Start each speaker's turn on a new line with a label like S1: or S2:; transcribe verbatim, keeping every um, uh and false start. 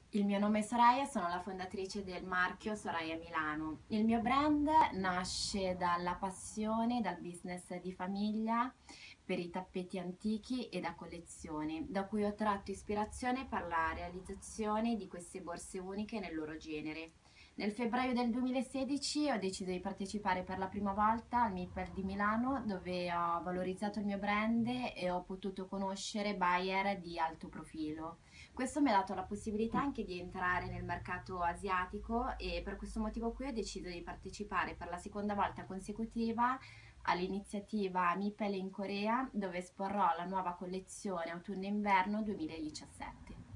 S1: Il mio nome è Soraya, sono la fondatrice del marchio Soraya Milano. Il mio brand nasce dalla passione, dal business di famiglia per i tappeti antichi e da collezioni, da cui ho tratto ispirazione per la realizzazione di queste borse uniche nel loro genere. Nel febbraio del duemilasedici ho deciso di partecipare per la prima volta al MIPEL di Milano, dove ho valorizzato il mio brand e ho potuto conoscere buyer di alto profilo. Questo mi ha dato la possibilità anche di entrare nel mercato asiatico e per questo motivo qui ho deciso di partecipare per la seconda volta consecutiva all'iniziativa MIPEL in Corea, dove esporrò la nuova collezione autunno-inverno duemiladiciassette.